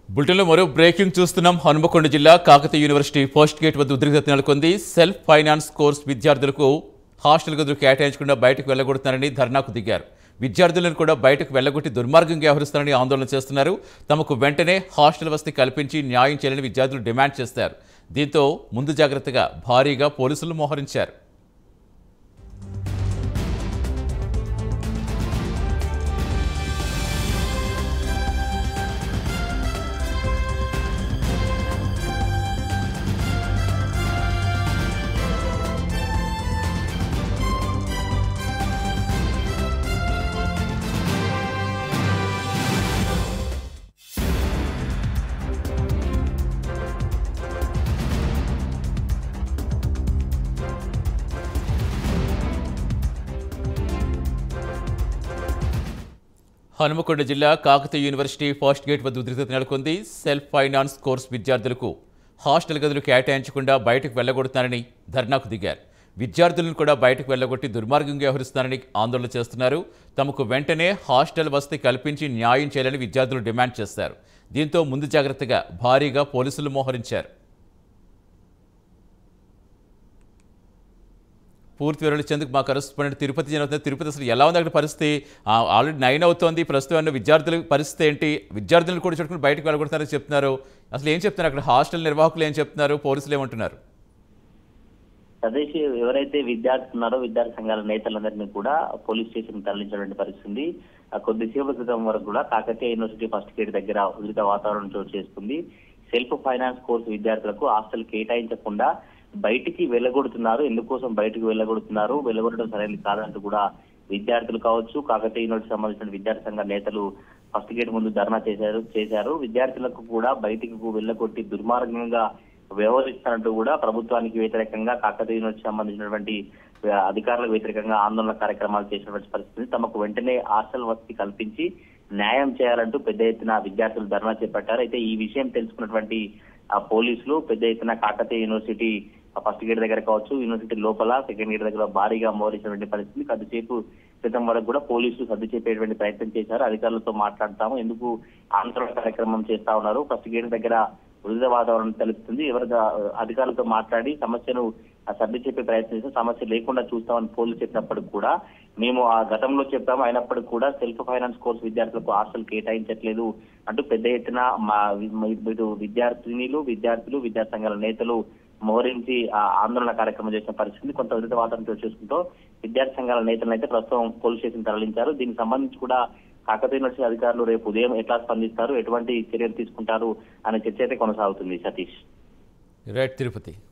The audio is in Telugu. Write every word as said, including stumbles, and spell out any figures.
బులెటిన్లో మరో బ్రేకింగ్ చూస్తున్నాం. హనుమకొండ జిల్లా కాకతీయ యూనివర్సిటీ ఫస్ట్ గేట్ వద్ద ఉద్రిక్తత నెలకొంది. సెల్ఫ్ ఫైనాన్స్ కోర్స్ విద్యార్థులకు హాస్టల్ గదులు కేటాయించకుండా బయటకు వెళ్లగొడుతున్నారని ధర్నాకు దిగారు. విద్యార్థులను కూడా బయటకు వెళ్లగొట్టి దుర్మార్గంగా వ్యవహరిస్తారని ఆందోళన చేస్తున్నారు. తమకు వెంటనే హాస్టల్ వసతి కల్పించి న్యాయం చేయాలని విద్యార్థులు డిమాండ్ చేశారు. దీంతో ముందు జాగ్రత్తగా భారీగా పోలీసులు మోహరించారు. హనుమకొండ జిల్లా కాకతీయ యూనివర్సిటీ ఫస్ట్ గేట్ వద్ద ఉద్రిక్తత నెలకొంది. సెల్ఫ్ ఫైనాన్స్ కోర్స్ విద్యార్థులకు హాస్టల్ గదులు కేటాయించకుండా బయటకు వెళ్లగొడుతున్నారని ధర్నాకు దిగారు. విద్యార్థులను కూడా బయటకు వెళ్లగొట్టి దుర్మార్గంగా వ్యవహరిస్తున్నారని ఆందోళన చేస్తున్నారు. తమకు వెంటనే హాస్టల్ వసతి కల్పించి న్యాయం చేయాలని విద్యార్థులు డిమాండ్ చేశారు. దీంతో ముందు జాగ్రత్తగా భారీగా పోలీసులు మోహరించారు. పూర్తి వివరాలు ఇచ్చేందుకు మా కరెస్పాండెంట్ తిరుపతి జరుగుతుంది. తిరుపతి అసలు ఎలా ఉంది అక్కడ పరిస్థితి? ఆల్రెడీ నైన్ అవుతోంది. ప్రస్తుతం విద్యార్థుల పరిస్థితి ఏంటి? విద్యార్థులను కూడా చుట్టుకుని బయటకు వెళ్ళగొడతారని చెప్తున్నారు. అసలు ఏం చెప్తున్నారు అక్కడ హాస్టల్ నిర్వాహకులు ఏం చెప్తున్నారు? పోలీసులు ఏమంటున్నారు? సదేశ్ ఎవరైతే విద్యార్థులు ఉన్నారో విద్యార్థి సంఘాల నేతలందరినీ కూడా పోలీస్ స్టేషన్ తరలించినటువంటి పరిస్థితి. కొద్దిసేపు క్రితం వరకు కూడా కాకతీయ యూనివర్సిటీ ఫస్ట్ గేట్ దగ్గర ఉద్రిక్త వాతావరణం చోటు చేసుకుంది. సెల్ఫ్ ఫైనాన్స్ కోర్సు విద్యార్థులకు హాస్టల్ కేటాయించకుండా బయటికి వెళ్ళగొడుతున్నారు. ఎందుకోసం బయటకు వెళ్ళగొడుతున్నారు, వెళ్ళగొట్టడం సరైనది కాదంటూ కూడా విద్యార్థులు కావచ్చు, కాకతీయ యూనివర్సిటీ సంబంధించిన విద్యార్థి సంఘ నేతలు ఫస్ట్ గేట్ ముందు ధర్నా చేశారు చేశారు విద్యార్థులకు కూడా బయటికి వెళ్ళగొట్టి దుర్మార్గంగా వ్యవహరిస్తున్నట్టు కూడా ప్రభుత్వానికి వ్యతిరేకంగా కాకతీయ యూనివర్సిటీ సంబంధించినటువంటి అధికారులకు వ్యతిరేకంగా ఆందోళన కార్యక్రమాలు చేసినటువంటి పరిస్థితి. తమకు వెంటనే హాస్టల్ వసతి కల్పించి న్యాయం చేయాలంటూ పెద్ద ఎత్తున విద్యార్థులు ధర్నా చేపట్టారు. అయితే ఈ విషయం తెలుసుకున్నటువంటి ఆ పోలీసులు పెద్ద ఎత్తున కాకతీయ యూనివర్సిటీ ఫస్ట్ గేట్ దగ్గర కావచ్చు, యూనివర్సిటీ లోపల సెకండ్ గేట్ దగ్గర భారీగా మోహరించినటువంటి పరిస్థితి. కొద్దిసేపు క్రితం వరకు కూడా పోలీసులు సర్ది చెప్పేటువంటి ప్రయత్నం చేశారు. అధికారులతో మాట్లాడతాము, ఎందుకు ఆందోళన కార్యక్రమం చేస్తా ఉన్నారు, ఫస్ట్ గేట్ దగ్గర ఉద్రిక్త వాతావరణం తెలుస్తుంది, ఎవరి అధికారులతో మాట్లాడి సమస్యను సర్ది చెప్పే ప్రయత్నం చేస్తే సమస్య లేకుండా చూస్తామని పోలీసులు చెప్పినప్పటికి కూడా మేము ఆ గతంలో చెప్పాము, అయినప్పటికీ కూడా సెల్ఫ్ ఫైనాన్స్ కోర్సు విద్యార్థులకు హాస్టల్ కేటాయించట్లేదు అంటూ పెద్ద ఎత్తున మా విద్యార్థినిలు విద్యార్థులు విద్యార్థి సంఘాల నేతలు మోహరించి ఆ ఆందోళన కార్యక్రమం చేసిన పరిస్థితి. కొంత ఉద్రిక్త వాతావరణం చూసుకుంటూ విద్యార్థి సంఘాల నేతలను అయితే ప్రస్తుతం పోలీస్ స్టేషన్ తరలించారు. దీనికి సంబంధించి కూడా కాకతీయ యూనివర్సిటీ అధికారులు రేపు ఉదయం ఎట్లా స్పందిస్తారు, ఎటువంటి చర్యలు తీసుకుంటారు అనే చర్చ అయితే కొనసాగుతుంది. సతీష్. రైట్ తిరుపతి.